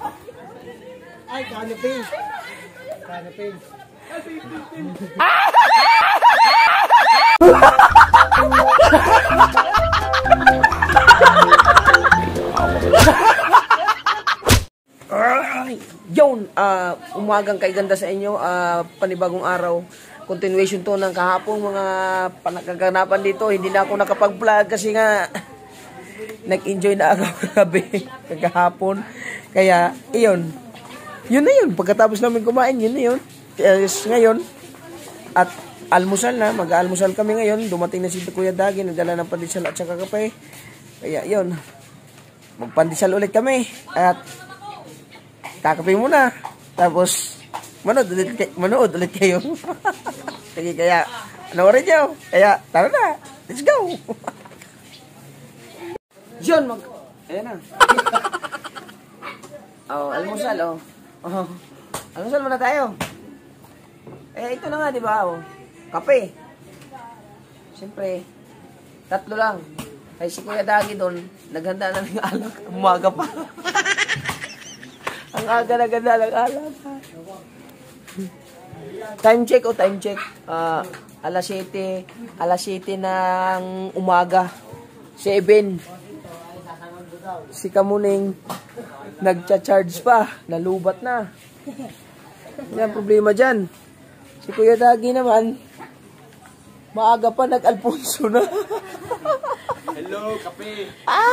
Ay, canopy. Canopy. Yun, umagang kay ganda sa inyo, panibagong araw. Continuation to ng kahapon, mga panagkaganapan dito. Hindi na ako nakapag-vlog kasi nga nag-enjoy na ako kagabi, kagahapon. Kaya, iyon. Yun na yun. Pagkatapos namin kumain, yun na yun. Ngayon, at almusal na, mag-almusal kami ngayon. Dumating na si Kuya Dagi, nagdala ng pandesal at saka kape. Kaya, yun. Magpandesal ulit kami. At kakape muna. Tapos, manood ulit kayo. Sige, kaya, panoorin nyo. Kaya, tara na. Let's go. Yun, ayan na. Almusal, almusal muna tayo. Ito na nga, di ba? Kape. Siyempre, 3 lang. Ay, si Kuya Dagi doon, naghanda na ng alak. Umaga pa. Ang aga naghanda ng alak. Time check time check. Alas 7 ng umaga. 7. Si Kamuning nagcha-charge pa, nalubat na. Yan problema dyan. Si Kuya Dagi naman, maaga pa nag-Alfonso na. Hello, kape.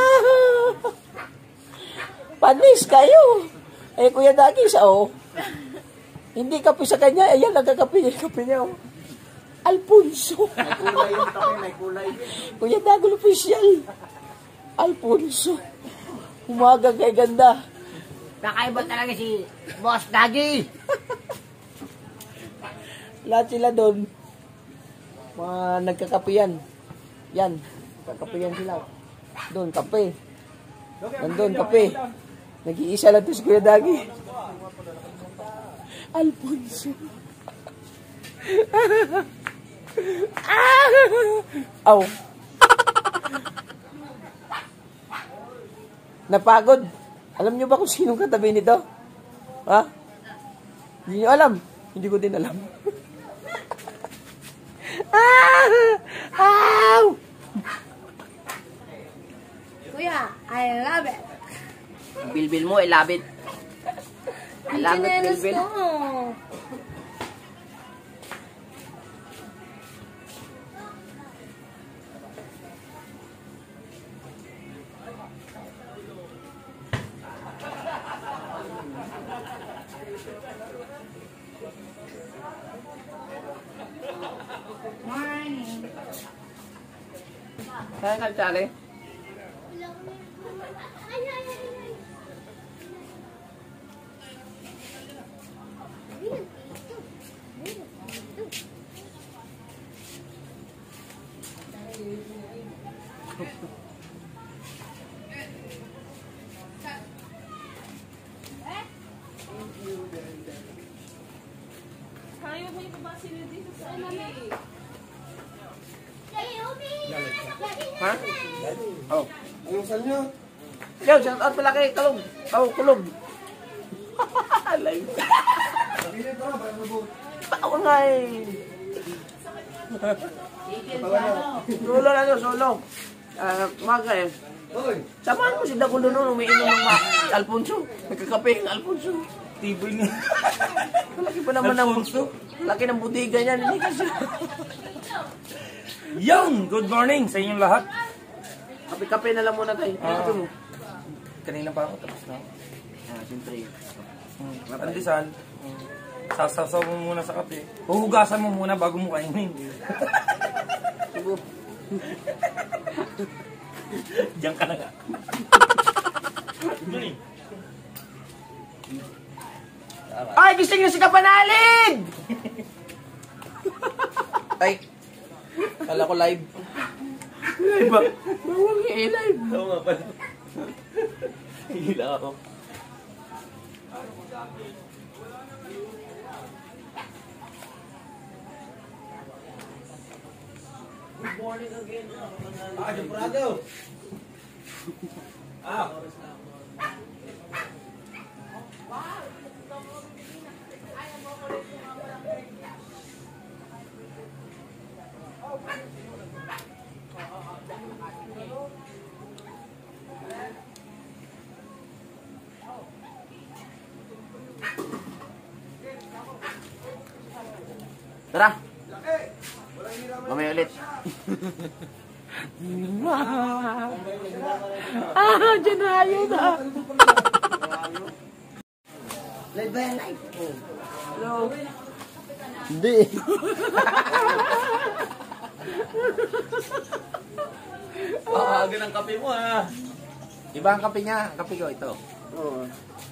Panis kayo. Kuya Dagi siya, hindi kape sa kanya, ayan, nagkakape niya, Alfonso. May kulay yung kape, may kulay. Kuya Dagi official. Alfonso. Umaga kay ganda. Kakaiba talaga si Boss Dagi. Lahat sila doon. Mga nagkakape yan. Yan. Nagkakape yan sila. Doon, kape. Nandun, kape. Nag-iisa lang to si Kuya Dagi. Alfonso. Aw. Napagod. Alam nyo ba kung sinong katabi nito? Ha? Hindi nyo alam. Hindi ko din alam. Ow! Kuya, I love it. Bilbil mo, I love it. I love it, Bilbil. Kaya ka, Charlie? Ha? Oh. Anong sal nyo? Yo, shout out pala kay Kalog. Kulog. Live. Tao nga Solo na yun, solo. Umaga samahan mo si Dagulo noon, umiinom ng Alfonso. Nagkakape ng Alfonso. Tiboy niya. Malaki pa naman ng laki ng budiga niya. Hindi kasi. Yung! Good morning sa inyong lahat. Kape-kape na lang muna tayo. Kape mo. Kanina pa ako, tapos na. Siyempre. Pandesal. Sasasaw mo muna sa kape. Huhugasan mo muna bago mo kainin. Subo. Diyan ka na nga. Ay, gising na si Kapanalid! Ay, kala ko live. Live ba? Bawang i-live. Oo nga pala. Hila ako. Good morning again. Jumprado. Tara. Mamaya ulit. Dyan na yun ah. Live ba yan, live? Hello. Hindi. Aga ng kape mo ha. Iba ang kape niya. Ang kape ko ito. Oo.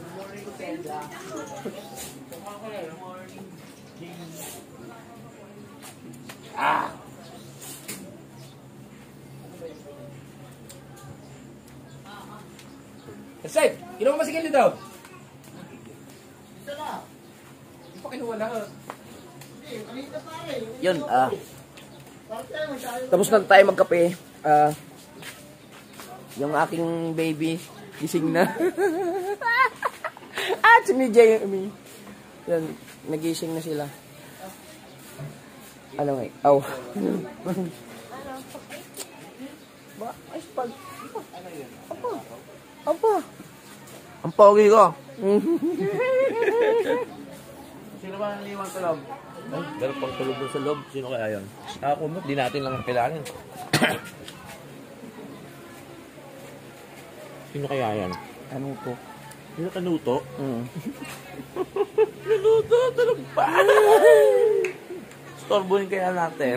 Ah. Safe, kinuha mo masigil dito. Hindi pa kinuha lang. Yun, tapos na tayo magkape. Yung aking baby, gising na. At si Mijay, yan, nagising na sila. Ano nga, aw. Ba, ay, pag, apa? Ang pogi ko. Sino ba ang iwan sa loob? Ay, meron pang tulog doon sa loob. Sino kaya yun? Ako mo, di natin lang kailangan. Sino kaya yan? Ano to? Sino kanuto? Naluto, tulog pa. Storbohin kaya natin.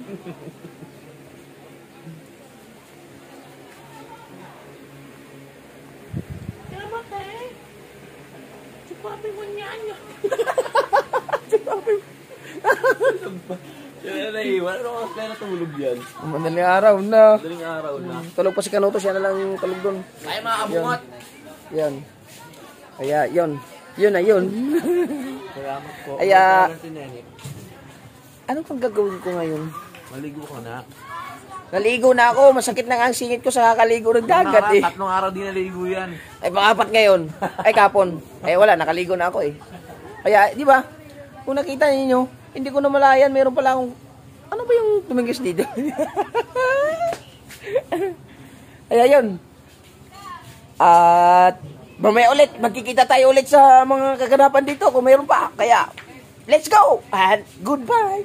Sino na iwan? Ano oras kaya natulog yan? Madaling araw na. Daling araw na. Tulog pa si Kanuto, siya na lang tulog doon. Kaya mga abungot! Yan. Kaya, yun. Yun na yun. Salamat po. Kaya, Si Nene. ano pang gagawin ko ngayon? Maligo ka na. Naligo na ako. Masakit na nga ang singit ko sa kakaligo ng dagat eh. Tatlong araw din naligo yan. Ay, pangapat ngayon. Ay, kapon. Ay, wala. Nakaligo na ako eh. Kaya, di ba? Kung nakita ninyo, hindi ko na malayan. Meron pala akong, ano ba yung tumingis dito? Kaya yun. At, mamaya ulit. Magkikita tayo ulit sa mga kaganapan dito kung mayroon pa. Kaya, let's go! And goodbye!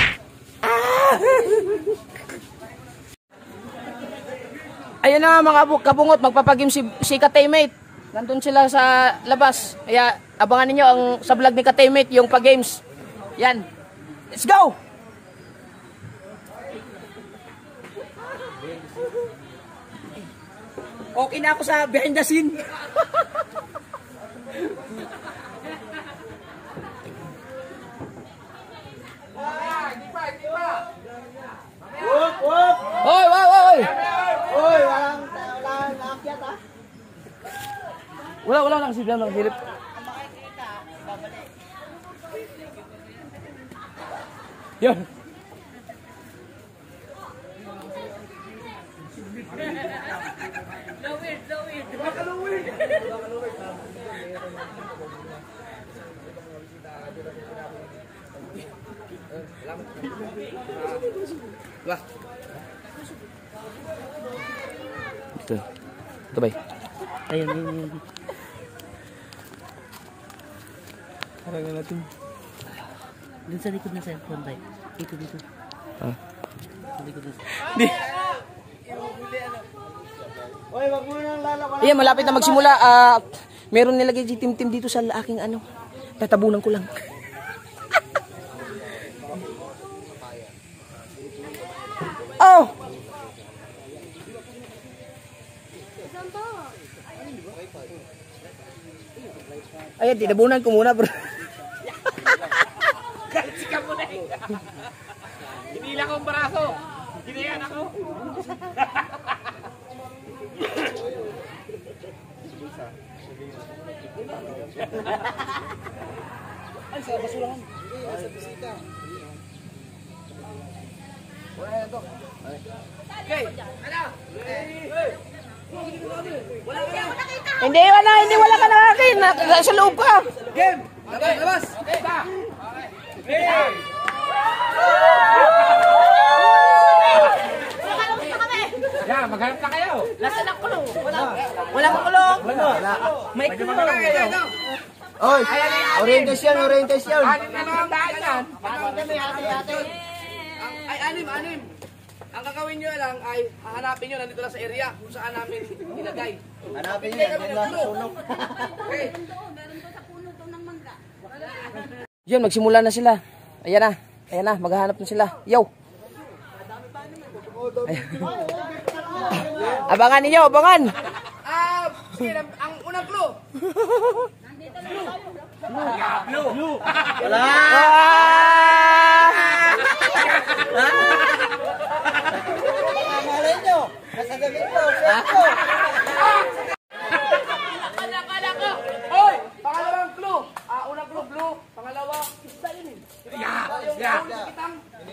Ayun na mga kabungot, magpapagim si Ka-Teammate. Nandun sila sa labas. Kaya abangan ninyo ang sa vlog ni Ka-Teammate yung pag-games. Yan. Let's go! Okay na ako sa behind the scene. Hoy, hoy, hoy! Uy, walang naakyat ah. Wala lang silip lang silip. Yun. Wah. Ito ba? Ayun. Parang natin. Dun sa likod ng cellphone tayo. Dito. Ah. Sa likod ng Di. Uy, wag mo nang lalaban. Ayan, malapit na magsimula. Meron nilagay si Tim dito sa aking ano. Tatabunan ko lang. Oh! Ayan, tinabunan ko muna, bro. Kalsika mo na eh. Hinila ko ang braso. Hinayan ako. Ay, sa basurahan. Ay, sa bisita. Wala ito. Okay. Ano? Hindi wala ka na akin. Sa loob ka. Game! Labas! Okay, ba? Game! Yeah, maghanap na kayo. Nasaan ang kulong? Walang kulong. May kulong. Oy, orientation. Anim na lang ang daan yan. Ay, anim. Ang gagawin nyo lang ay hahanapin nyo nandito lang sa area kung saan namin ilagay. Hanapin niyo yan lang sa sulok. Okay. Yun, magsimula na sila. Ayan na, maghahanap na sila. Yo! Ayan. Abangan ninyo, abangan! Sige, ang unang clue. Wala! Malay nyo! Nasagalit ko! Akala ko. Hoy! Pangalawang clue. Unang clue, blue. Pangalawa, isda yun eh. Yeah. Kitang.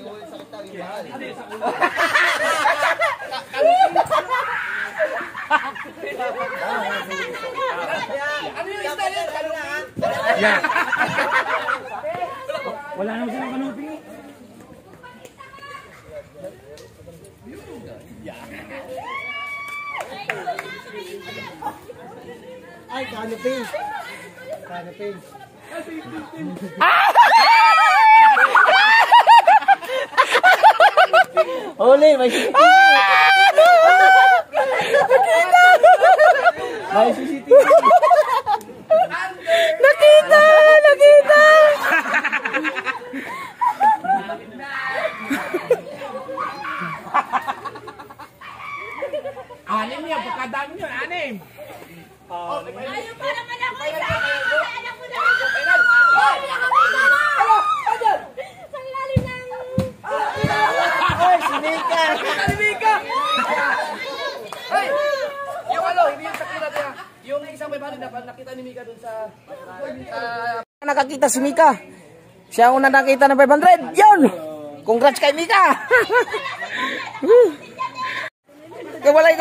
Ano yung isda yun? Yeah. Wala naman silang kanuping eh. Ay, kanuping. Huli, may CCTV. May CCTV. Nakita! Anim yan, pagkadami nyo, anim. Ayaw pa naman ako isa! Alam mo na! Sa ilalim ng... Oy, sinika! Hey! Yung hindi yung sakila niya. Yung isang may bali dapat nakita ni Mika dun sa... Nakakita si Mika. Siya ang una nakita ng 500. Yun! Congrats kay Mika! Gawalay!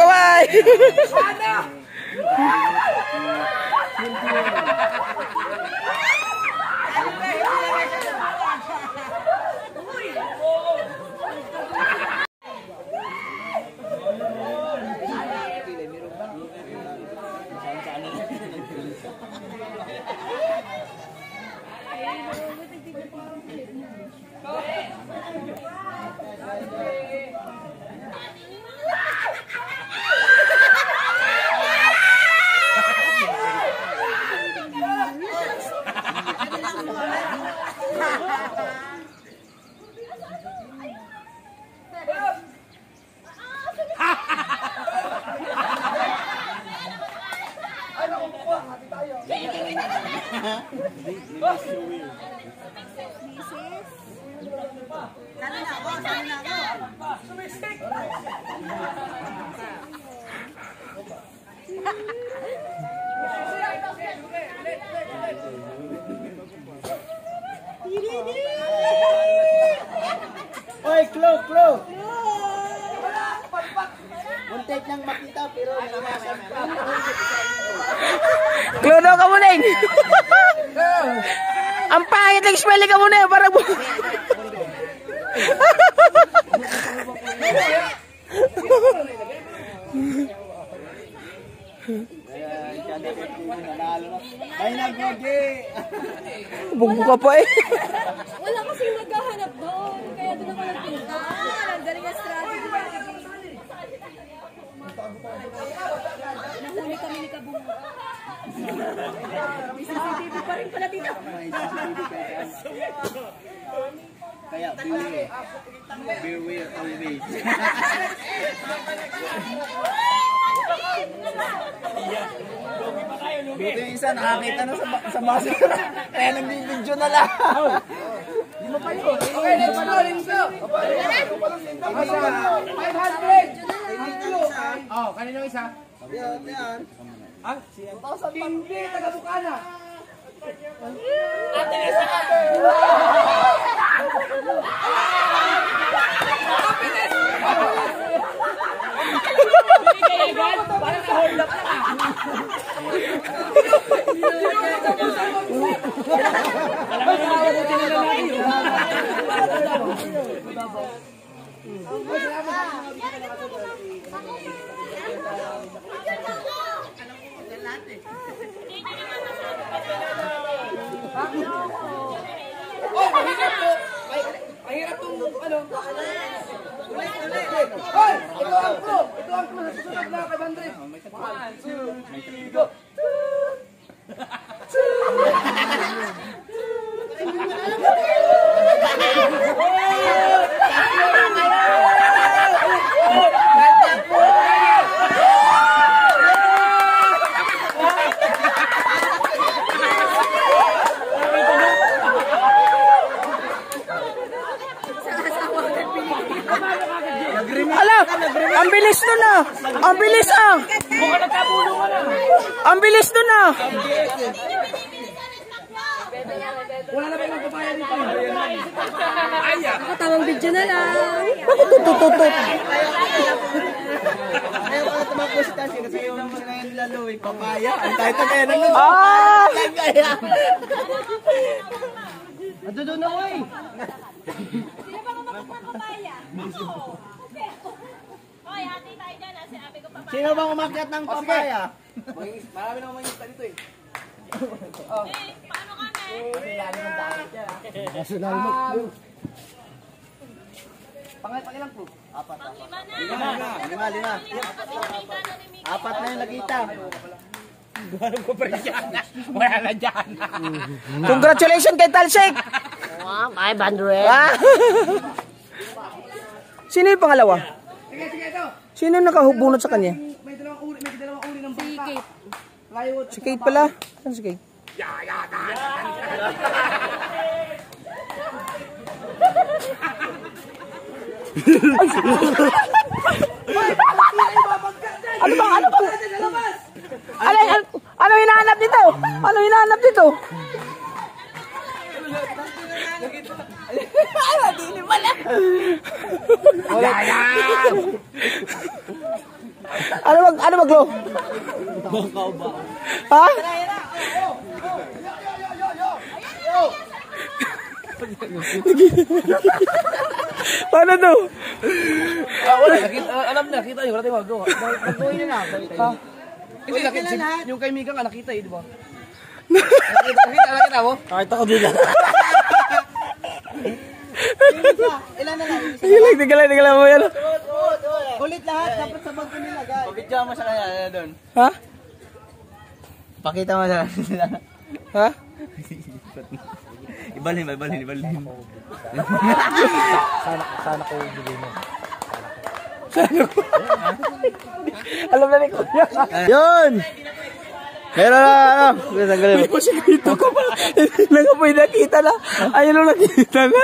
Oy, Klo! Muntik nang makita pero namasan pa. Klo daw ka muna. Ang pangit lang smelly ka muna. Parang... Bugbo ka pa eh. Wala kasing naghahanap doon. Kaya doon ako nagpunta. Ang galing ang strategy. Nahuli kami ni Kabungo. May CCTV pa rin pala dito. Kaya beware always. Buti yung isa nakakita na sa basura. Kaya nagbibidyo na lang. Okay, let's go. 500. Oh, kanino isa? Yan. Hindi, taga-Bukana. Oy, mahirap to. Mahirap tong ano. Hoy, ito ang clue. Ito ang clue. Susunod na kay Bandre. 1, 2, 3, go. Ala, ang bilis nun ah. Ang bilis ah. Ang bilis nun ah. Wala na ba yung papaya dito? Nakatawang video na lang. Bakit tutututut? Ayaw ko na tumakbo si Tassi kasi yung ngayon nila Louie, papaya. Ang tayo kaya nang Ah! kaya. Ado doon na way. Sino ba kumakit ng papaya? Hoy, hati tayo dyan. Sinabi ko papaya. Sino bang umakyat ng papaya? Marami nang mangista dito eh. Paano kami? Pangilang clue. Lima. Apat na yung nakita. Wala na dyan. Congratulations kay Talsik! Ay, Bandre. Ah! Sino yung pangalawa? Sige, ito. Sino nakahubunot sa kanya? May dalawang uri ng bangka. Si Kate. Plywood. Si Kate pala. Saan si Kate? Ano bang? Ano hinahanap dito? Ano hinahanap dito? Ano ba, Glo? Bangkaw ba? Ha? Paano to? Alam na, kita yung wala tayo Gawin na na. Hindi, nakita yung kay Mika nga nakita eh, di ba? Nakita mo? Nakita ko dito. Ilan na lang? Tingala mo yan. Ulit lahat, dapat sa bangko nila, guys. Pabidyo mo sa kanya doon. Ha? Pakita mo sa kanila. Ha? Ibalhin. Alam na ni Kuya. Yun! Meron na, ano? Tanggalin mo. May pasikito ko pa. Hindi na nga po yung nakita na. Ayun lang nakita na.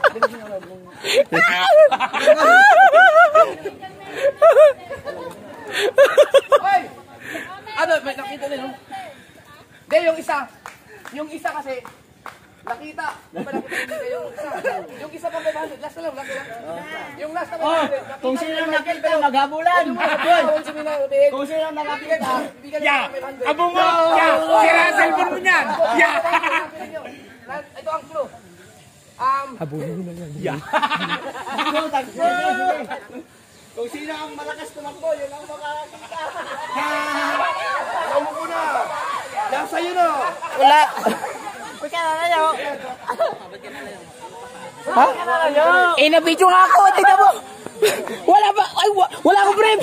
Hoy! Ano, may nakita na yun? Hindi, yung isa kasi, nakita. Di ba nakita yung isa? Yung isa pang babae, last na lang. Yung last na babae. Kung sino nakita, maghabulan. Kung sino nakita, Abo mo! Sira ang cellphone mo niyan! Ito ang clue. Kung sino ang malakas tumakbo, yun ang makakita. Alam mo na! Nasa yun o! Wala. Ha? Na-video nga ako. Tignan mo. Wala ba? Ay, wala akong brief.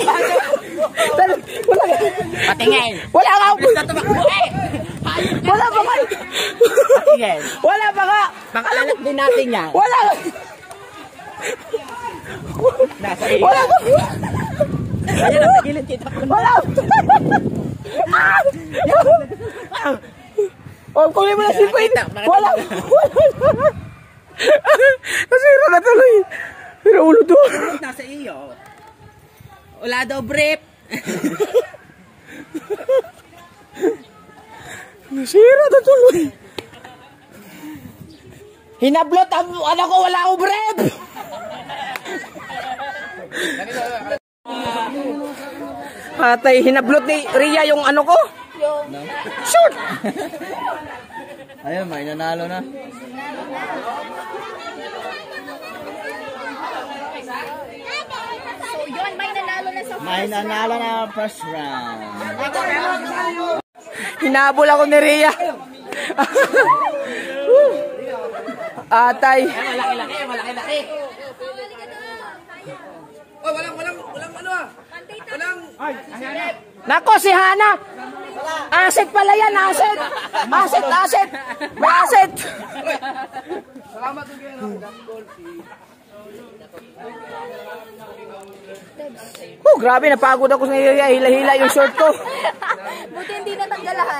Patingin. Wala nga ako. Wala pa nga. Patingin. Wala pa nga. Pang-alat din natin yan. Wala. Nasa iyo. Wala. Ayan, nasa gilid kita. Wala. Oh, kunin mo na si Queen. Wala. Nasira na tuloy. Pero ulo to. Nasa iyo. Wala daw brief. Nasira na tuloy. Hinablot ang ano ko, wala akong brief. Patay, hinablot ni Ria yung ano ko. Shoot! Ayun, may nanalo na. So yun, may nanalo na sa May nanalo na first round. Hinabol ako ni Ria. Tay. Malaki-laki. Oh, walang ano ah. Walang. Nako, si Hana. Asset pala yan, asset. Asset. May asset. Salamat din kayo. Grabe, napagod ako sa hila-hila yung short ko. Buti hindi natanggalahan.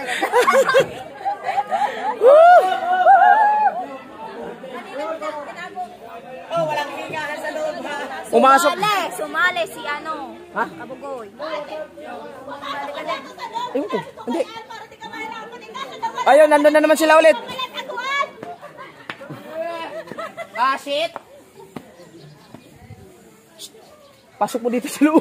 Pumasok. Sumali si ano. Ha? Abugoy. Ayun ko, hindi. Ayun, nandun na naman sila ulit. Shit! Pasok mo dito sa loob.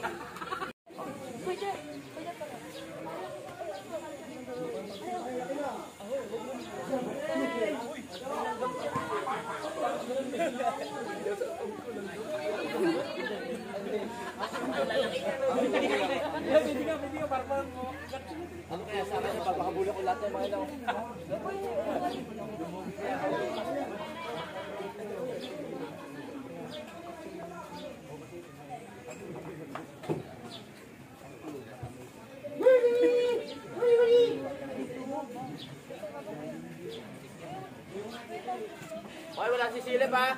Ay, wala si Silip ha.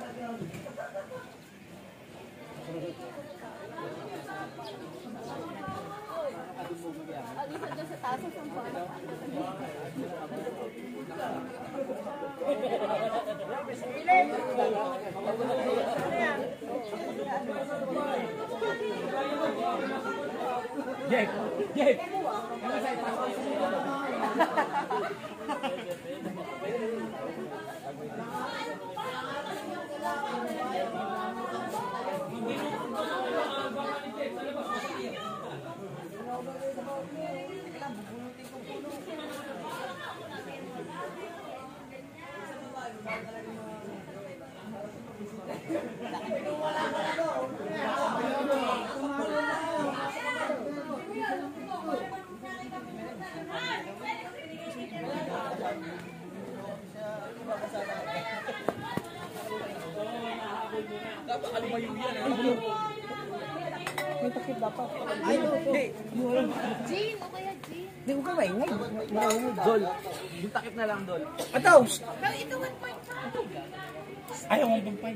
Jean, o kaya Jean. Hindi ko ka maingay. Dol. Yung takip na lang, Dol. Ataw! Pero ito 1.5. Ayaw, 1.5.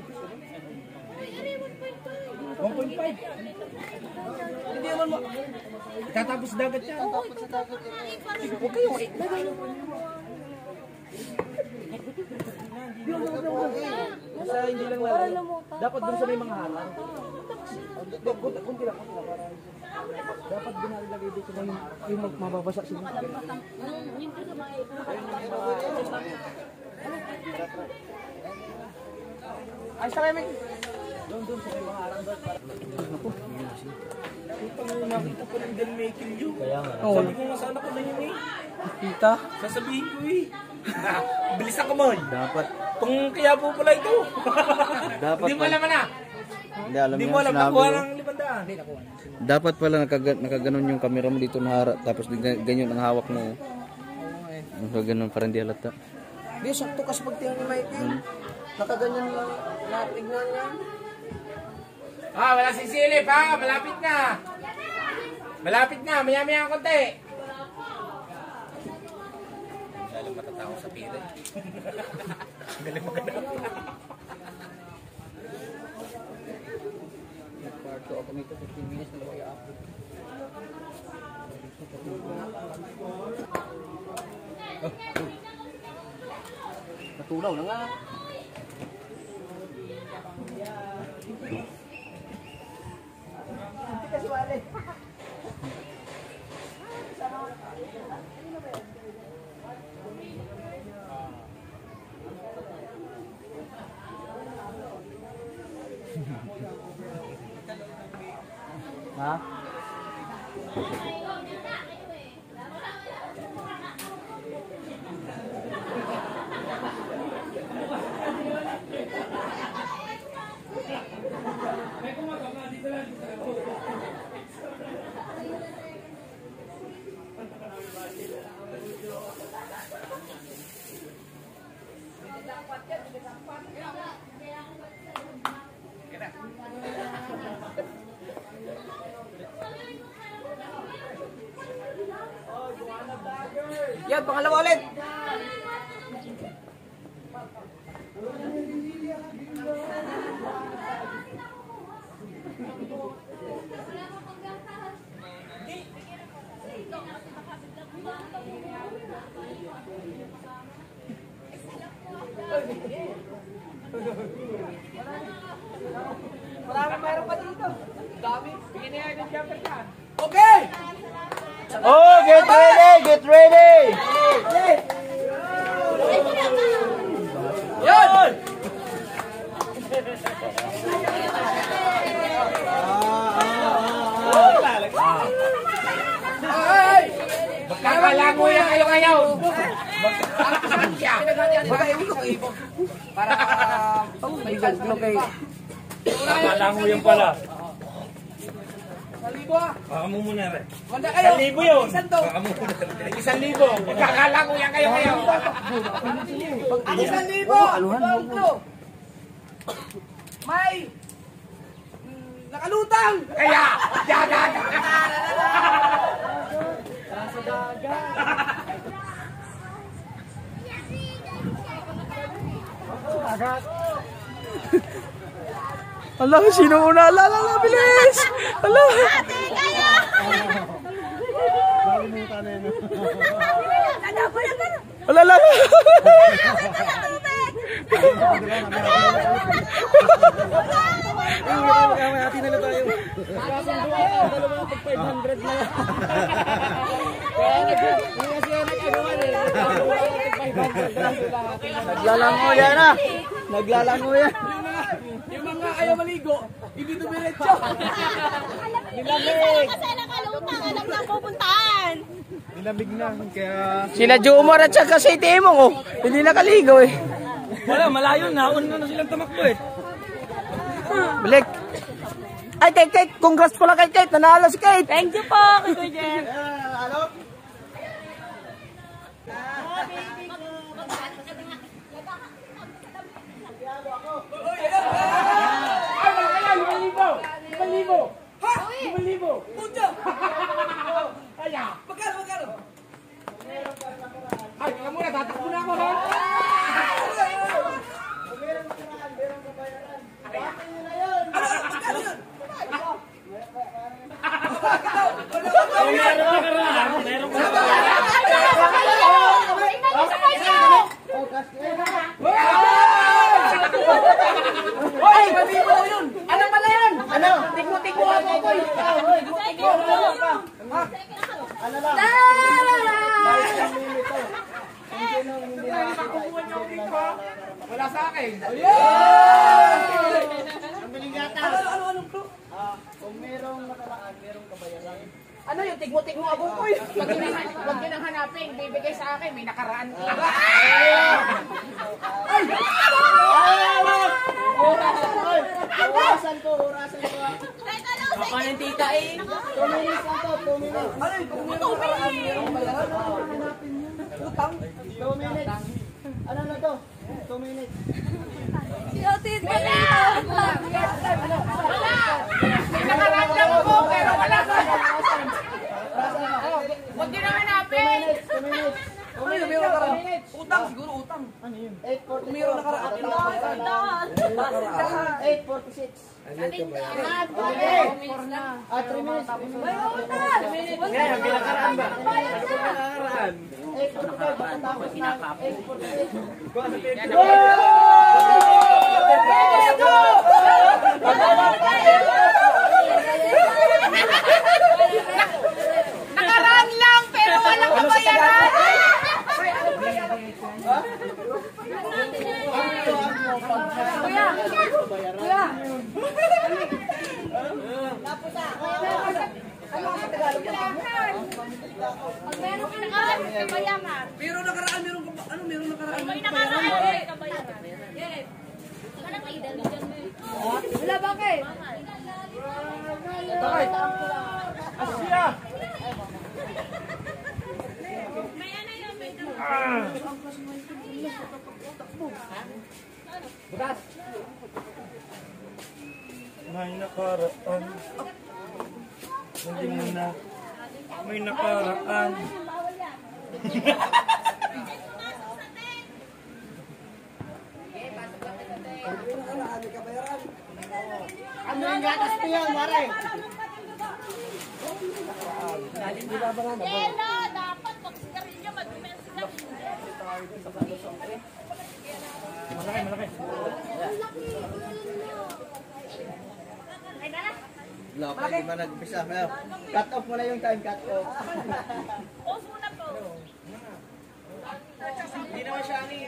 1.5. Hindi naman mo. Tatapos dagat yan. Oo, ito dapat. Huwag kayong Basta hindi lang lalo. Dapat dun sa may mga halang. Kunti lang. Dapat binalagay dito sa yung mababasa sila. Ay, sa kami. Doon sa may mga halang doon. Nakita ko ng Dan making you. Oo. Sabi ko nga sa anak ko na yun eh. Kita. Sasabihin ko eh. Bilisan ko mo. Dapat, Kung kaya po pala ito. dapat Hindi mo alam na. Hindi alam Hindi yan, mo alam sinabi nakuha ko. ng 500. Dapat pala nakaganon yung camera mo dito na harap, tapos ganyan ang hawak mo. Nakaganon para hindi halata. Di, sakto kasi pag tingin ni Michael. Nakaganyan lang. Natignan niya. Ah, wala si Silip ha. Malapit na. Malapit na. Maya-maya ang konti. Lalo matatawa sa pila. Galing maganda. Parto ako nito 15 minutes na kaya ako. Natulaw na nga. Ha? Yan, pangalawa ulit. Mayroon pa dito. Dami. Bigyan niya yung jumper dyan. Okay! Oh, get ready! Get ready! Yan! Ay! Magkakalango yan kayo ngayon. Para May gaglo kay... Kalango yan pala. 1,000 ah. Baka mo muna rin. Manda kayo. 1,000 yun. Isan to. Baka mo muna rin. 1,000. Magkakalango yan kayo ngayon. Ang 1,000. Ito. May nakalutang. Kaya. Dagat. Ala, sino una? Ala, bilis! Ala! Ala, ala! Naglalango yan ah! Naglalango yan! Yung mga ayaw maligo, hindi dumiretso. Nilamig! Kasi nakalutang, alam na pupuntahan. Nilamig na, kaya... Sila Jumar at saka si Timong, oh. Hindi nakaligo, eh. Wala, malayo na. Una na silang tamakbo eh. Balik. Ay, Kate, congrats pala kay Kate. Nanalo si Kate. Thank you po, Kuya Jeff. Ay, wala kaya, 5,000. 5,000. Ha? 5,000. Puta! Kaya. Magkano? Ay, teka muna, tatakbo na ako, ha? Hoy, 5,000 yun! Ano pala yan? Ano? Tikmo ako, boy! Wala sa akin. Anong clue? Kung merong nakaraan, merong kabayaran. Ano yung tigmo-tigmo ako, boy? Huwag yun ang hanapin. Bibigay sa akin. May nakaraan. Orasan ko. Ako ng tita eh. 2 minutes lang to, 2 minutes. Ano yung kung merong nakaraan, merong bayaran? Utang? 2 minutes. Ano na to? 2 minutes. Si Otis, wala! May nakaraan lang ako, pero wala sa huwag yun ang hanapin. 2 minutes. Ano yung merong nakaraan? Utang, siguro utang. 8:46. Kung merong nakaraan, utang. 8:46. 3 minutes. Ngayon, ang pinakaraan ba? Ano ba nakaraan? 8:45. Matapos na. 8:46. Nakaraan lang, pero walang kabayaran. Kuya. Pag meron ka nakaraan, kabayaran. Meron nakaraan, meron nakaraan. May nakaraan, kabayaran. Yes. Parang may idol dyan mo eh. Wala, bakit? Bakit? Asya! May ano yun, may Bukas! May nakaraan. Hindi mo na. May nakaraan. Ano yung gatas mo yan, Mare? Kela, dapat magsigarilyo, mag-mess sila. Laki, di ba nag-umpisa? Cut off mo na yung time, cut off. Pause muna po. Hindi naman siya ani.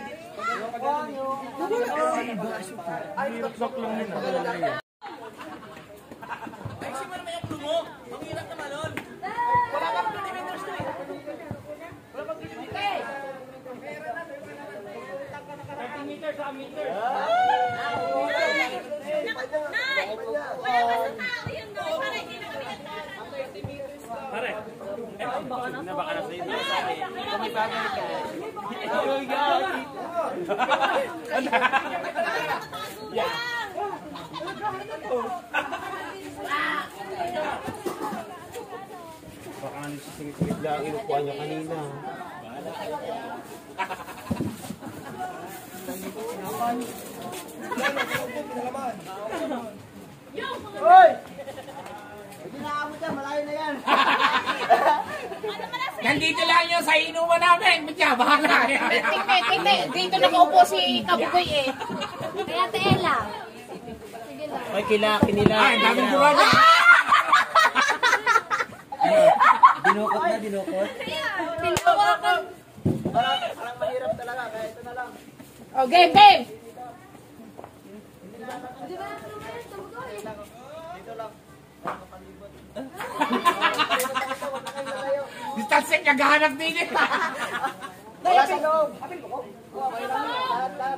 Nay! Wala ka sa tao yun, Nay. Para hindi na kami Baka nagsisingit-singit lang, inukuha niya kanina. Hoy! Hindi na ako dyan, malayo na yan. Nandito lang yun sa inuman namin. Bitya, bahala. Tingnan, dito nakaupo si Kabugoy eh. Kaya Tela. Sige lang. Ay, kilaki nila. Ay, daming buwan. Dinukot na, dinukot. Tinawakan. Parang mahirap talaga, kaya ito na lang. Oh, game, game! Distansya, naghahanap din eh. Wala sa loob. Okay lang yun, lahat.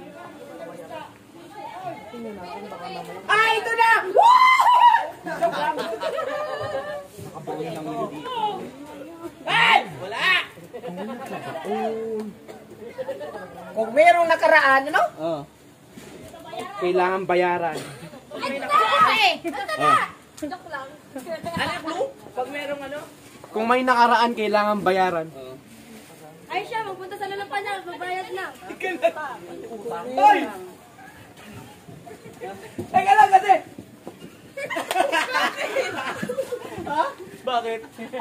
Ah, ito na! Ay! Wala! Kung merong nakaraan, ano? Oo. Kailangan bayaran. Ay, ito na! Joke lang. Pag merong ano? Kung may nakaraan, kailangan bayaran. Ay siya, magpunta sa lalapan na. Babayad na. Hoy! Teka lang kasi! Bakit?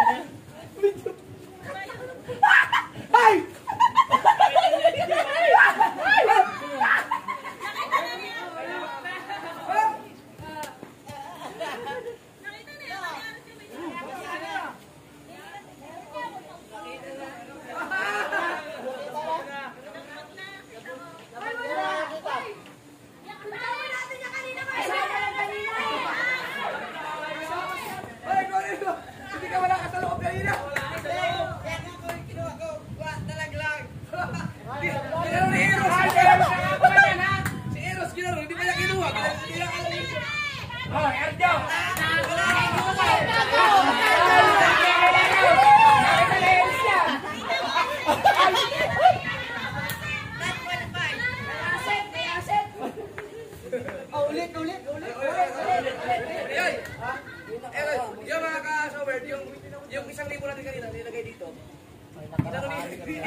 Ay! Hindi ka wala ka sa loob kanina! Ginaro ni Eros! Si Eros ginaro, hindi pa niya kinuha. Oh, Erjo! Ulit! Ayoy! Eros, yung mga ka-sober, yung 1,000 natin kanina, nilagay dito. Ginaro ni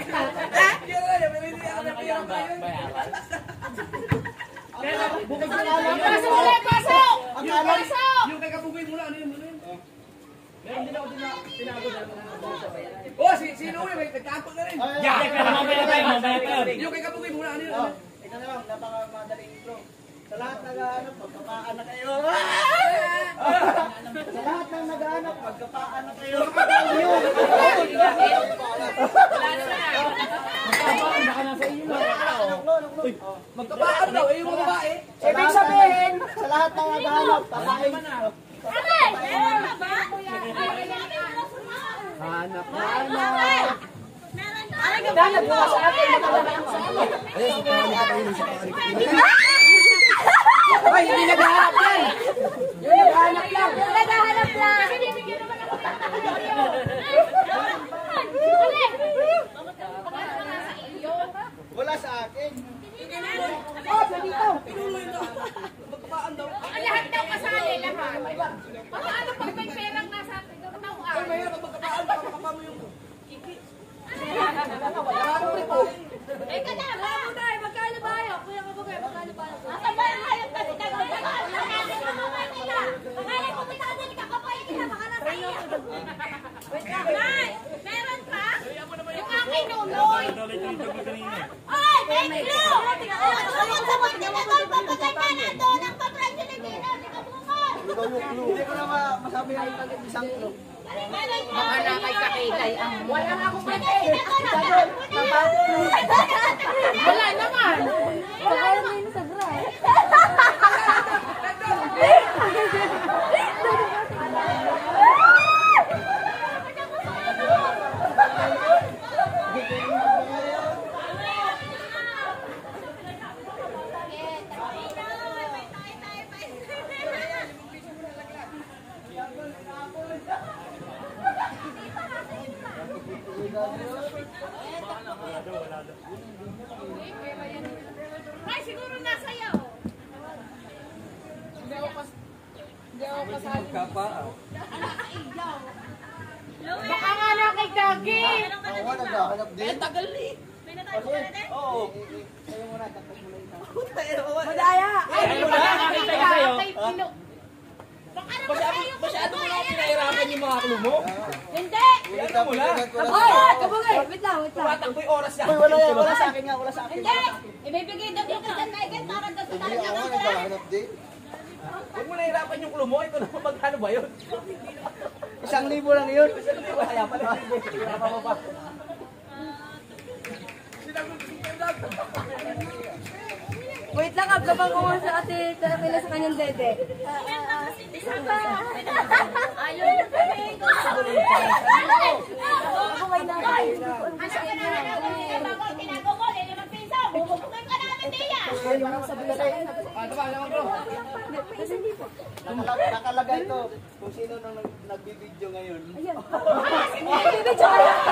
Pasok! Yung kay Kabugoy muna, ano yun? Meron din ako tinago na. Oh, si Louie, may nagtago na rin. Yung kay Kabugoy muna, ano yun? Ito na lang, napaka-madaling intro. Sa lahat nag-aanap, pagkapaan na kayo. Sa lahat ng nag-aanap, pagkapaan na kayo. Magkapaan daw, eh yung mga babae. Ibig sabihin, sa lahat ng nag-aanap, pakain. Aray! Meron na ba? Hanap. Meron na. Ay, ganda po sa akin. Ay, hindi naghahanap yan. Yung naghahanap lang. Naghahanap lang. Kasi bibigyan naman ako ng video. Wala sa akin. Ang lahat daw kasali, lahat. Paano pag may perang nasa katawan? Mayroon magkapaan, baka makapa mo yung... Eh, kada, Kabugay, magkano ba yun? Kuya Kabugay, magkano ba yun? Asa ba yung hayop na sinagawin? Akala ko pinakadali ka kapay kita, baka nasa iyo. Nay, meron ka? Yung aking nunoy. Ay, thank you! Sabot-sabot niya na doon, papagay na doon ang paprensyo ni Gina, ni Kabugay. Hindi ko na masabi ang isang clue. Baka na kay Kakilay ang... Wala nga akong pwede. Wala naman. Wala naman sa graph. Ay, siguro nasa iyo. Hindi ako kasali. Baka nga na kay Gagi. Ako naghahanap din. Eh, tagal ni. May natapos ka na din? Oo. Sa'yo muna, tapos mo na isa. Madaya. Ay, Ano ba nakakita ko sa'yo? Masyado mo lang pinahirapan yung mga clue mo. Hindi. Ano mo lang? Ay, Kabugay. Wait lang. Tumatakbo yung oras yan. Uy, wala sa akin nga, wala sa akin. Hindi. Ibibigay daw dito sa Nigel para daw sa Hindi talaga ako ng naghahanap din. Huwag mo nahirapan yung clue mo. Ito naman magkano ba yun? 1,000 lang yun. Kaya pala. Hirapan mo pa. Wait lang, abgabang ko nga sa ate Tarakila sa kanyang dede. Isa pa. Ayaw na kami. Ako may nanay. Ano ka na naman? Bago tinagogol, eh, 5 piso. Bubukukin ka namin diya. Ayaw mo sabi na sa'yo. Nakalagay ito kung sino nang nagbibideo ngayon. Bibidyo ka lang.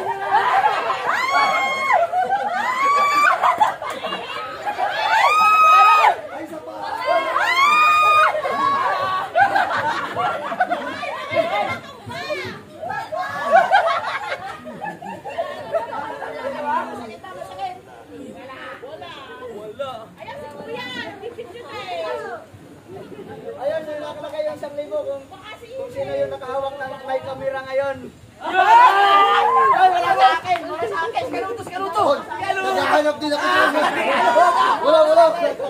Ayun, nakalagay yung 1,000 kung sino yung nakahawak ng may camera ngayon. Ay, wala sa akin. Wala sa akin. Karuto. Naghahanap din ako. Wala.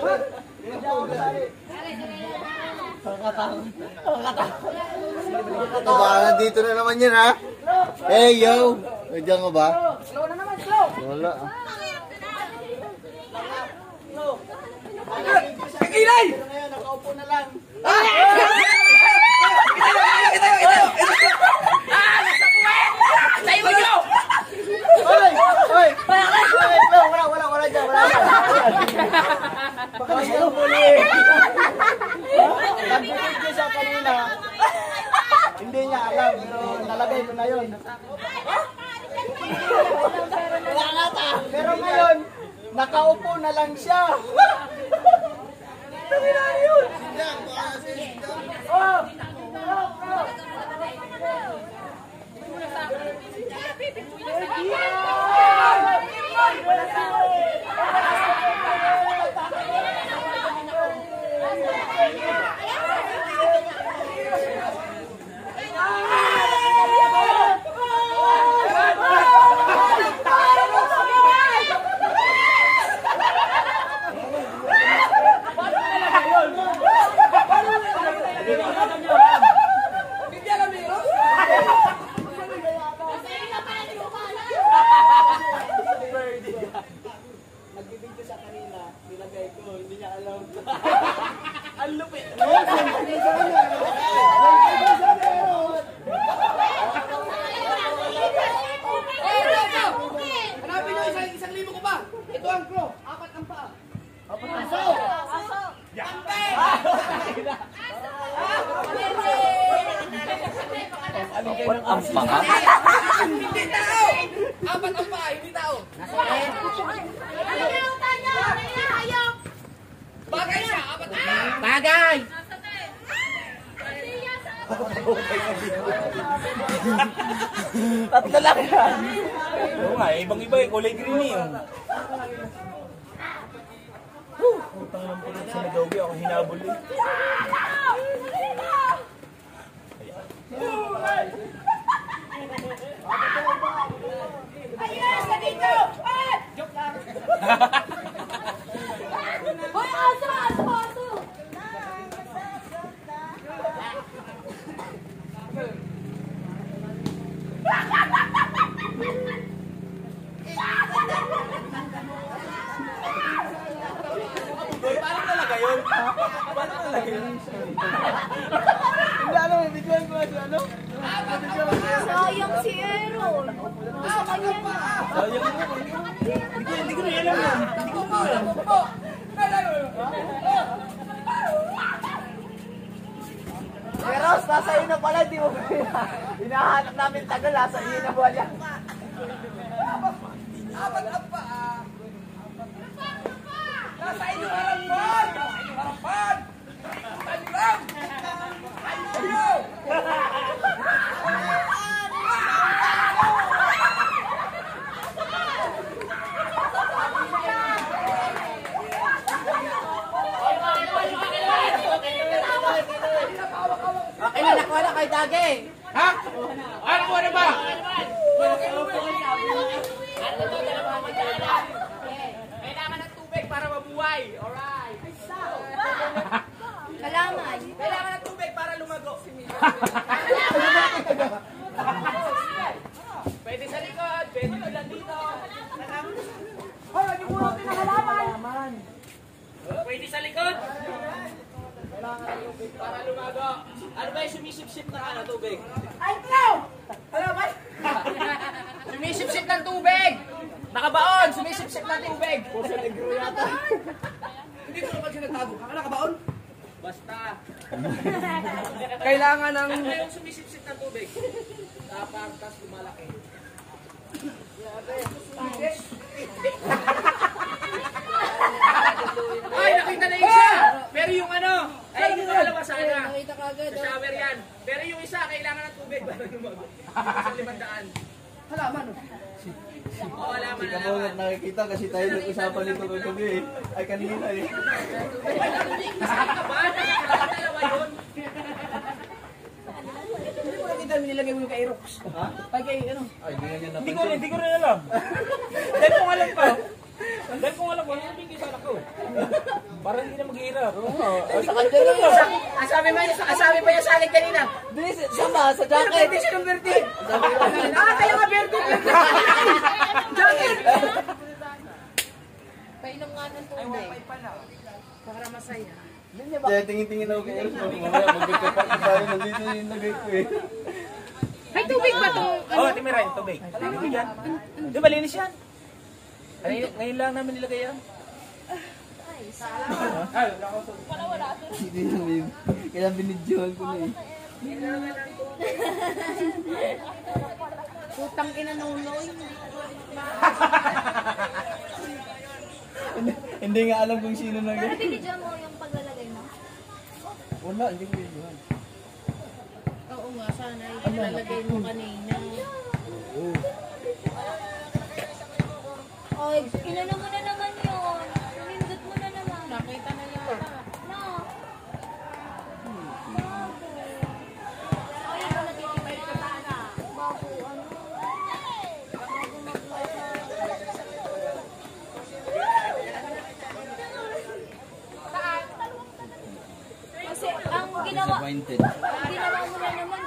Baka dito na naman yan, ha? Hey, yo! Nandiyan ka ba? Slow na naman, slow. Wala. Kakilay! Ngayon, nakaupo na lang. Tayo nyo! Hoy! Wala dyan. Baka sa'yo muli. Nag-video siya kanina. Hindi niya alam, pero nalagay ko na yun. Pero ngayon, nakaupo na lang siya. Nag-video siya kanina, nilagay ko, hindi niya alam. Ang lupit! Hanapin nyo, 1,000 ko ba? Ito ang clue. 4 ang paa. Ang panga? Hindi tao! 4 ang paa, hindi tao. Bagay siya, 4 ang paa. Bagay! Tatlo lang yan. Oo nga, ibang-iba eh. Kulay green eh. Utang ng pulit sa Nadogi. Ako hinabol eh. Ayun! Sa dito! Ay! Joke lang! Hoy, aso! Aso! Aso! Paano talaga yun? Paano talaga yun? Hindi alam, bigyan ko ano? Sayang si Aaron. Sa kanya na. Hindi ko na alam yan. Hindi ko na alam. Pero nasa iyo na pala, di mo ba hinahanap namin tagal, nasa iyo na buwan yan. Nasa inyo harapan! Nasa inyo harapan! Tayo lang! Tayo! Okay na, nakuha na kay Dage. Ha? Ano mo na ba? Kailangan ng tubig para mabuhay. Alright. Kalaman. Kailangan ng tubig para lumago. Pwede sa likod, pwede ulan dito. Pwede sa likod. Kailangan ng tubig para lumago. Ano ba yung sumisip-sip na tubig? Ay, no! Ano ba? Sumisip-sip ng tubig! Nakabaon! Sumisip-sip ng tubig! Hindi ko naman siya nagtago. Kakala ka baon? Basta. Kailangan ng... Ano yung sumisip-sip ng tubig? Tapang, tas lumalaki. Ay, nakita na yung isa! Pero yung ano, ay yung dalawa sana. Sa shower yan. Pero yung isa, kailangan ng tubig para lumago. Sa 500. Halaman. Oo, alaman, Ikaw mo alaman. nakikita kasi tayo nag-usapan nito kagabi eh. Ay kanina eh. Saan ka ba? Dalawa yun. Hindi mo nakita nilagay mo yung kay Rox. Ha? Ay, kay ano? Ay, di nga niya Hindi ko rin alam. Dahil kung alam ko. Dahil kung alam ko, ano yung kisala ko? Para hindi na mag-ihirap. Sa kanya na yun. Ang sabi pa niya sa akin kanina. Di, sama, sa jacket. Hindi siya converted. Kaya nga Berto. Jacket. Painom nga ng tubig. Para masaya. Kaya tingin-tingin ako kay Eros. Mamaya magkakapat ko tayo. Nandito yung lagay ko eh. May tubig ba to? Oo, timirin, tubig. Tubig yan. Di ba, linis yan? Ngayon lang namin nilagay yan. Hindi namin. Kaya binidyohan ko na eh. Putang ina nunoy. Hindi nga alam kung sino na Pero binidyan mo yung paglalagay mo? Wala, hindi ko binidyohan. Oo nga, sana yung nilalagay mo kanina. Ay, inano mo na naman yun. Nindot mo na naman. Nakita na yun. No. Bago. Ay, ito natitipay ka sana. Bago, ano? Bago kasi ang ginawa mo na naman.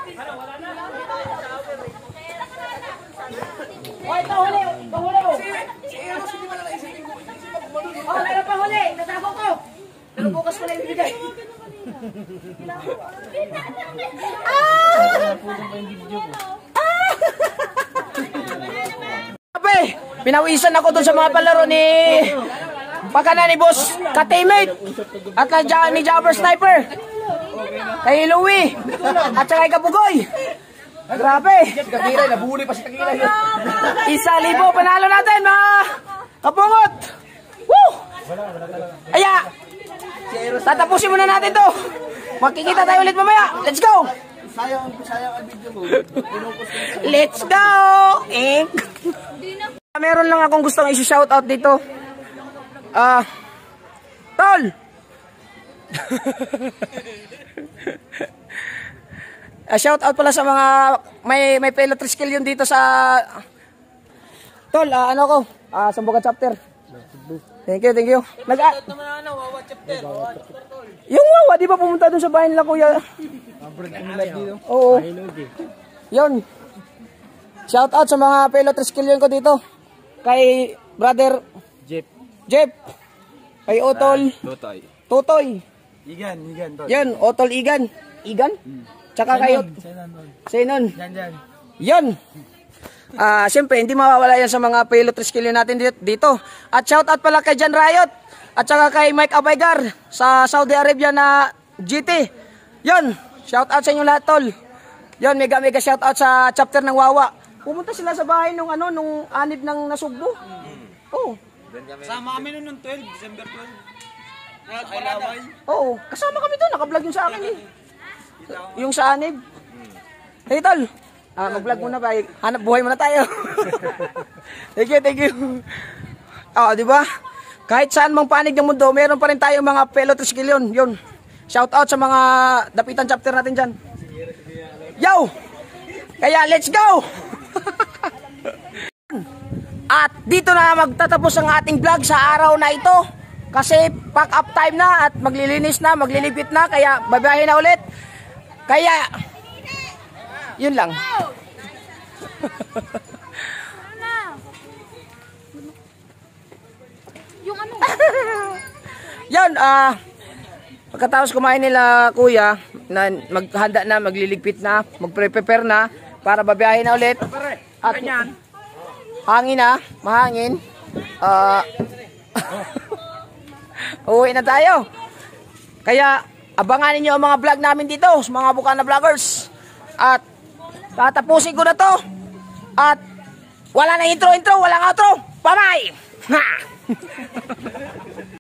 Hoy, pahuli! Pahuli mo! Si Eros, hindi mo na naisipin ko. Oh, meron pahuli! Natago ko! Pero bukas ko na ibigay. Ape, pinawisan ako dun sa mga palaro ni Pagkana ni Boss ka-teammate at ni Jabber Sniper kay Louie at saka kay Kapugoy. Grabe, Kakilay, nabuli pa si Kakilay. 1,000 panalo natin mga kapungot. Woo! Aya, tatapusin muna natin to. Makikita tayo ulit mamaya. Let's go! Sayang ang video ko. Pinupost ko. Let's go! Meron lang akong gustong i-shoutout dito. Tol! Shoutout pala sa mga may pellet skill yun dito sa Tol, ano ko? Sambugan chapter. Thank you, thank you. Yung Wawa, di ba pumunta dun sa bahay nila, kuya? Oo. Yun. Shout out sa mga fellow Triskelion ko dito. Kay brother Jeff. Kay Otol. Totoy. Igan. Yun, Otol Igan. Tsaka kay Senon. Yun. Siyempre, hindi mawawala yan sa mga fellow Triskelion natin dito. At shout out pala kay Jan Riot. At saka kay Mike Abaygar sa Saudi Arabia na GT. Yun. Shout out sa inyo lahat, tol. Yun, mega shout out sa chapter ng Wawa. Pumunta sila sa bahay nung anib ng nasugbo. Oh. Sama kami noon 12, December 12. Oo, kasama kami doon. Naka-vlog yung sa akin eh. Yung sa anib. Hey, tol. Mag-vlog muna ba? Hanap buhay muna tayo. Thank you. Di ba? Kahit saan mang panig ng mundo, meron pa rin tayo mga fellow Triskelion. Yun. Shout out sa mga dapitan chapter natin dyan. Yo! Kaya let's go! At dito na magtatapos ang ating vlog sa araw na ito. Kasi pack up time na at maglilinis na, maglilipit na. Kaya babiyahin na ulit. Kaya, yun lang. Yung ano? Yan, pagkatapos kumain nila kuya, na maghanda na, magliligpit na, magpre-prepare na, para babiyahin na ulit. At hangin na, mahangin. Uwi na tayo. Kaya, abangan niyo ang mga vlog namin dito, sa mga Bukana Vloggers. At, tatapusin ko na to. At, wala na intro, walang outro. Bye-bye! Ha!